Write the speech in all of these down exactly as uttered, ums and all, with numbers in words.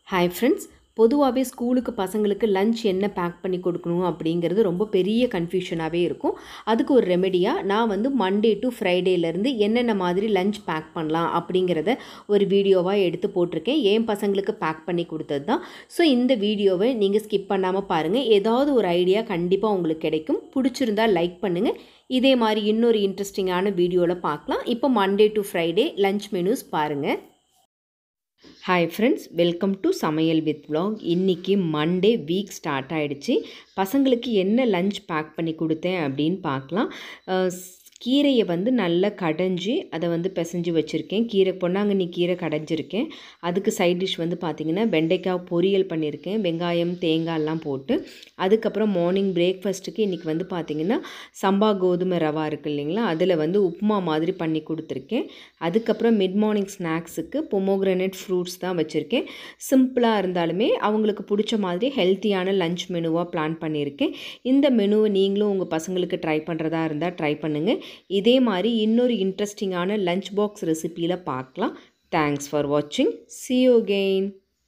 Hi friends, பொதுவாகவே ஸ்கூலுக்கு பசங்களுக்கு லஞ்ச் என்ன பேக் பண்ணி கொடுக்கணும் அப்படிங்கிறது ரொம்ப பெரிய கன்ஃபியூஷனாகவே இருக்கும். அதுக்கு ஒரு ரெமெடியாக நான் வந்து மண்டே டு ஃப்ரைடேலேருந்து என்னென்ன மாதிரி லஞ்ச் பேக் பண்ணலாம் அப்படிங்கிறத ஒரு வீடியோவாக எடுத்து போட்டிருக்கேன். என் பசங்களுக்கு பேக் பண்ணி கொடுத்தது தான். ஸோ இந்த வீடியோவை நீங்கள் ஸ்கிப் பண்ணாமல் பாருங்கள். ஏதாவது ஒரு ஐடியா கண்டிப்பாக உங்களுக்கு கிடைக்கும். பிடிச்சிருந்தா லைக் பண்ணுங்கள். இதே மாதிரி இன்னொரு இன்ட்ரெஸ்டிங்கான வீடியோவில் பார்க்கலாம். இப்போ Monday to Friday lunch menus பாருங்கள். Hi friends, welcome to Samayal with vlog. இன்றைக்கி மண்டே வீக் ஸ்டார்ட் ஆகிடுச்சு. பசங்களுக்கு என்ன லஞ்ச் பேக் பண்ணி கொடுத்தேன் அப்படின்னு பார்க்கலாம். கீரையை வந்து நல்லா கடைஞ்சி அதை வந்து பிசைஞ்சு வச்சுருக்கேன். கீரை பொன்னாங்கண்ணி கீரை கடைஞ்சிருக்கேன். அதுக்கு சைட் டிஷ் வந்து பார்த்திங்கன்னா வெண்டைக்காய் பொரியல் பண்ணியிருக்கேன், வெங்காயம் தேங்காயெல்லாம் போட்டு. அதுக்கப்புறம் மார்னிங் பிரேக்ஃபாஸ்ட்டுக்கு இன்றைக்கி வந்து பார்த்திங்கன்னா சம்பா கோதுமை ரவா இருக்குது இல்லைங்களா, அதில் வந்து உப்புமா மாதிரி பண்ணி கொடுத்துருக்கேன். அதுக்கப்புறம் மிட் மார்னிங் ஸ்நாக்ஸுக்கு பொமோக்ரனேட் ஃப்ரூட்ஸ் தான் வச்சுருக்கேன். சிம்பிளாக இருந்தாலுமே அவங்களுக்கு பிடிச்ச மாதிரி ஹெல்த்தியான லஞ்ச் மெனுவாக பிளான் பண்ணியிருக்கேன். இந்த மெனுவை நீங்களும் உங்கள் பசங்களுக்கு ட்ரை பண்ணுறதா இருந்தால் ட்ரை பண்ணுங்கள். இதே மாதிரி இன்னொரு இன்ட்ரெஸ்டிங்கான லஞ்ச் பாக்ஸ் ரெசிபியில் பார்க்கலாம். தேங்க்ஸ் ஃபார் வாட்சிங். see you again.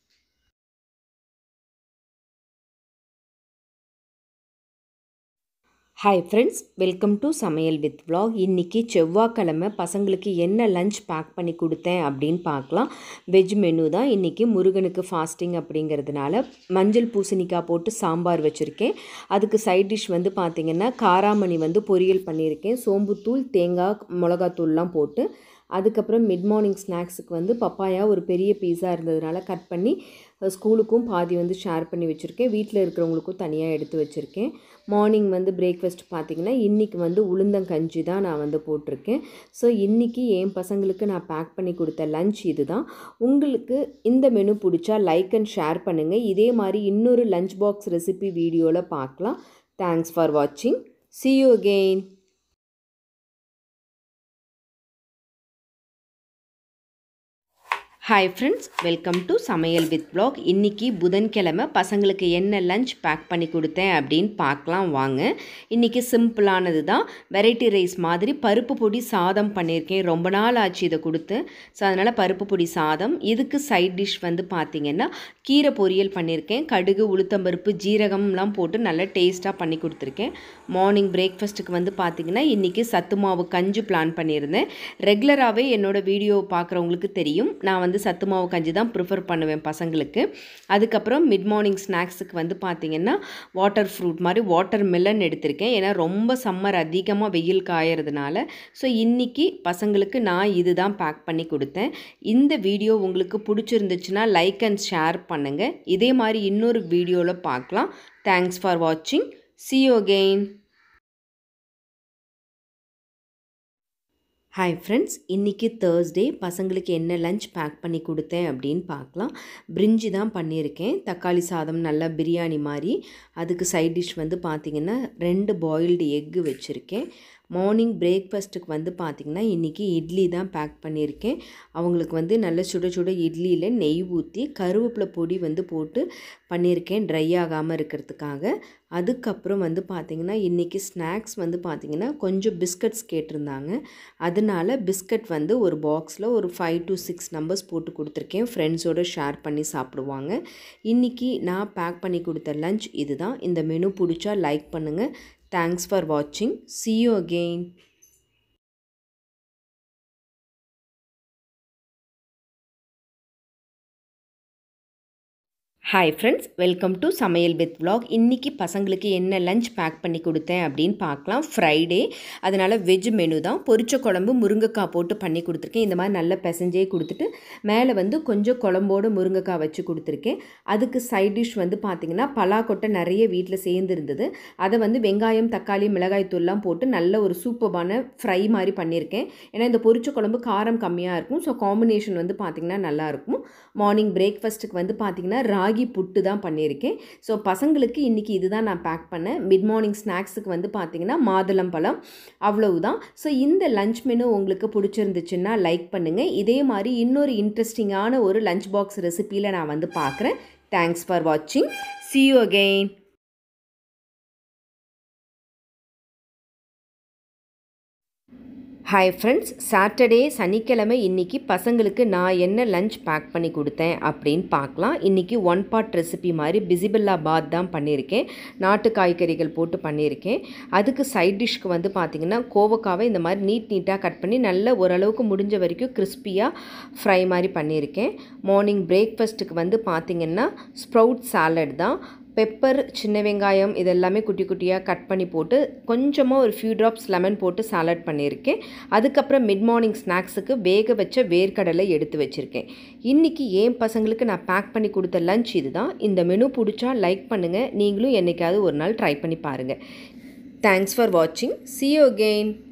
Hi friends, welcome to Samayal with vlog. இன்றைக்கி செவ்வாய்க்கிழமை பசங்களுக்கு என்ன லஞ்ச் பேக் பண்ணி கொடுத்தேன் அப்படின்னு பார்க்கலாம். வெஜ் மெனு தான். இன்றைக்கி முருகனுக்கு ஃபாஸ்டிங் அப்படிங்கிறதுனால மஞ்சள் பூசணிக்காய் போட்டு சாம்பார் வச்சுருக்கேன். அதுக்கு சைட் டிஷ் வந்து பார்த்திங்கன்னா காராமணி வந்து பொரியல் பண்ணியிருக்கேன். சோம்புத்தூள் தேங்காய் மிளகாத்தூள்லாம் போட்டு. அதுக்கப்புறம் மிட் மார்னிங் ஸ்நாக்ஸுக்கு வந்து பப்பாயா ஒரு பெரிய பீஸா இருந்ததுனால கட் பண்ணி ஸ்கூலுக்கும் பாதி வந்து ஷேர் பண்ணி வச்சுருக்கேன். வீட்டில் இருக்கிறவங்களுக்கும் தனியாக எடுத்து வச்சுருக்கேன். மார்னிங் வந்து பிரேக்ஃபாஸ்ட் பார்த்திங்கன்னா இன்றைக்கி வந்து உளுந்தங்கஞ்சி தான் நான் வந்து போட்டிருக்கேன். ஸோ இன்றைக்கி என் பசங்களுக்கு நான் பேக் பண்ணி கொடுத்த லஞ்ச் இது தான். உங்களுக்கு இந்த மெனு பிடிச்சா லைக் அண்ட் ஷேர் பண்ணுங்கள். இதே மாதிரி இன்னொரு லஞ்ச் பாக்ஸ் ரெசிபி வீடியோவில் பார்க்கலாம். தேங்க்ஸ் ஃபார் வாட்சிங். see you again. Hi friends, welcome to Samayal with vlog. இன்றைக்கி புதன்கிழமை பசங்களுக்கு என்ன லஞ்ச் பேக் பண்ணி கொடுத்தேன் அப்படின்னு பார்க்கலாம் வாங்க. இன்றைக்கி சிம்பிளானது தான். வெரைட்டி ரைஸ் மாதிரி பருப்பு பொடி சாதம் பண்ணியிருக்கேன். ரொம்ப நாள் ஆச்சு இதை கொடுத்து. ஸோ அதனால் பருப்பு பொடி சாதம். இதுக்கு சைட் டிஷ் வந்து பார்த்திங்கன்னா கீரை பொரியல் பண்ணியிருக்கேன். கடுகு உளுத்தம்பருப்பு ஜீரகம்லாம் போட்டு நல்லா டேஸ்ட்டாக பண்ணி கொடுத்துருக்கேன். மார்னிங் பிரேக்ஃபாஸ்ட்டுக்கு வந்து பார்த்திங்கன்னா இன்றைக்கி சத்து மாவு கஞ்சி பிளான் பண்ணியிருந்தேன். ரெகுலராகவே என்னோடய வீடியோ பார்க்குறவங்களுக்கு தெரியும், நான் வந்து சத்து மாவு கஞ்சி தான் ப்ரிஃபர் பண்ணுவேன் பசங்களுக்கு. அதுக்கப்புறம் மிட் மார்னிங் ஸ்நாக்ஸுக்கு வந்து பார்த்திங்கன்னா வாட்டர் ஃப்ரூட் மாதிரி வாட்டர் மெலன் எடுத்திருக்கேன். ஏன்னா ரொம்ப சம்மர் அதிகமாக வெயில் காயறதுனால. ஸோ இன்றைக்கி பசங்களுக்கு நான் இது தான் பேக் பண்ணி கொடுத்தேன். இந்த வீடியோ உங்களுக்கு பிடிச்சிருந்துச்சுன்னா லைக் அண்ட் ஷேர் பண்ணுங்கள். இதே மாதிரி இன்னொரு வீடியோவில் பார்க்கலாம். தேங்க்ஸ் ஃபார் வாட்சிங். see you again. Hi friends, இன்றைக்கி தேர்ஸ்டே. பசங்களுக்கு என்ன லஞ்ச் பேக் பண்ணி கொடுத்தேன் அப்படின்னு பார்க்கலாம். பிரிஞ்சி தான் பண்ணியிருக்கேன். தக்காளி சாதம் நல்லா பிரியாணி மாதிரி. அதுக்கு சைட் டிஷ் வந்து பார்த்திங்கன்னா ரெண்டு பாயில்டு எக்கு வச்சுருக்கேன். மார்னிங் பிரேக்ஃபாஸ்ட்டுக்கு வந்து பார்த்திங்கன்னா இன்றைக்கி இட்லி தான் பேக் பண்ணியிருக்கேன். அவங்களுக்கு வந்து நல்ல சுட சுட இட்லியில் நெய் ஊற்றி கருவேப்பிலை பொடி வந்து போட்டு பண்ணியிருக்கேன், ட்ரை ஆகாமல் இருக்கிறதுக்காக. அதுக்கப்புறம் வந்து பார்த்திங்கன்னா இன்றைக்கி ஸ்நாக்ஸ் வந்து பார்த்திங்கன்னா கொஞ்சம் பிஸ்கட்ஸ் கேட்டிருந்தாங்க. அதனால பிஸ்கட் வந்து ஒரு பாக்ஸில் ஒரு ஃபைவ் டு சிக்ஸ் நம்பர்ஸ் போட்டு கொடுத்துருக்கேன். ஃப்ரெண்ட்ஸோடு ஷேர் பண்ணி சாப்பிடுவாங்க. இன்றைக்கி நான் பேக் பண்ணி கொடுத்த லஞ்ச் இது தான். இந்த மெனு பிடிச்சா லைக் பண்ணுங்கள். தேங்க்ஸ் ஃபார் வாட்சிங். see you again. Hi friends, welcome to Samayal with vlog. இன்றைக்கி பசங்களுக்கு என்ன லஞ்ச் பேக் பண்ணி கொடுத்தேன் அப்படின்னு பார்க்கலாம். ஃப்ரைடே, அதனால் வெஜ் மெனு தான். பொரிச்ச குழம்பு முருங்கைக்காய் போட்டு பண்ணி கொடுத்துருக்கேன். இந்த மாதிரி நல்லா பிசைஞ்சே கொடுத்துட்டு மேலே வந்து கொஞ்சம் குழம்போடு முருங்கைக்காய் வச்சு கொடுத்துருக்கேன். அதுக்கு சைட் டிஷ் வந்து பார்த்திங்கன்னா பலாக்கொட்டை நிறைய வீட்டில் சேர்ந்துருந்தது. அதை வந்து வெங்காயம் தக்காளி மிளகாய் தூள்லாம் போட்டு நல்ல ஒரு சூப்பரான ஃப்ரை மாதிரி பண்ணியிருக்கேன். ஏன்னா இந்த பொரிச்ச குழம்பு காரம் கம்மியாக இருக்கும். ஸோ காம்பினேஷன் வந்து பார்த்திங்கன்னா நல்லாயிருக்கும். மார்னிங் பிரேக்ஃபாஸ்ட்டுக்கு வந்து பார்த்திங்கன்னா ராகி புட்டு தான் பண்ணியிருக்கேன். ஸோ பசங்களுக்கு இன்றைக்கி இதுதான் நான் பேக் பண்ணேன். மிட் மார்னிங் ஸ்நாக்ஸுக்கு வந்து பார்த்திங்கன்னா மாதுளம்பழம், அவ்வளவுதான். ஸோ இந்த லஞ்ச் மெனு உங்களுக்கு பிடிச்சிருந்துச்சுன்னா லைக் பண்ணுங்கள். இதே மாதிரி இன்னொரு இன்ட்ரெஸ்டிங்கான ஒரு லஞ்ச் பாக்ஸ் ரெசிபியில் நான் வந்து பார்க்குறேன். தேங்க்ஸ் ஃபார் வாட்சிங். see you again. Hi friends, Saturday சனிக்கிழமை இன்றைக்கி பசங்களுக்கு நான் என்ன லஞ்ச் பேக் பண்ணி கொடுத்தேன் அப்படின்னு பார்க்கலாம். இன்றைக்கி ஒன் பார்ட் ரெசிபி மாதிரி பிசிபெல்லா பாத் தான் பண்ணியிருக்கேன். நாட்டு காய்கறிகள் போட்டு பண்ணியிருக்கேன். அதுக்கு சைட் டிஷ்க்கு வந்து பார்த்திங்கன்னா கோவக்காவை இந்த மாதிரி நீட் நீட்டாக கட் பண்ணி நல்ல ஓரளவுக்கு முடிஞ்ச வரைக்கும் கிறிஸ்பியாக ஃப்ரை மாதிரி பண்ணியிருக்கேன். மார்னிங் பிரேக்ஃபாஸ்ட்டுக்கு வந்து பார்த்திங்கன்னா ஸ்ப்ரவுட் சாலட் தான். பெப்பர், சின்ன வெங்காயம் இதெல்லாமே குட்டி குட்டியாக கட் பண்ணி போட்டு கொஞ்சமாக ஒரு ஃபியூ ட்ராப்ஸ் லெமன் போட்டு சாலட் பண்ணியிருக்கேன். அதுக்கப்புறம் மிட் மார்னிங் ஸ்நாக்ஸுக்கு வேக வச்ச வேர்க்கடலை எடுத்து வச்சுருக்கேன். இன்றைக்கி என் பசங்களுக்கு நான் பேக் பண்ணி கொடுத்த லஞ்ச் இது தான். இந்த மெனு பிடிச்சா லைக் பண்ணுங்கள். நீங்களும் என்றைக்காவது ஒரு நாள் ட்ரை பண்ணி பாருங்கள். தேங்க்ஸ் ஃபார் வாட்சிங். See you again.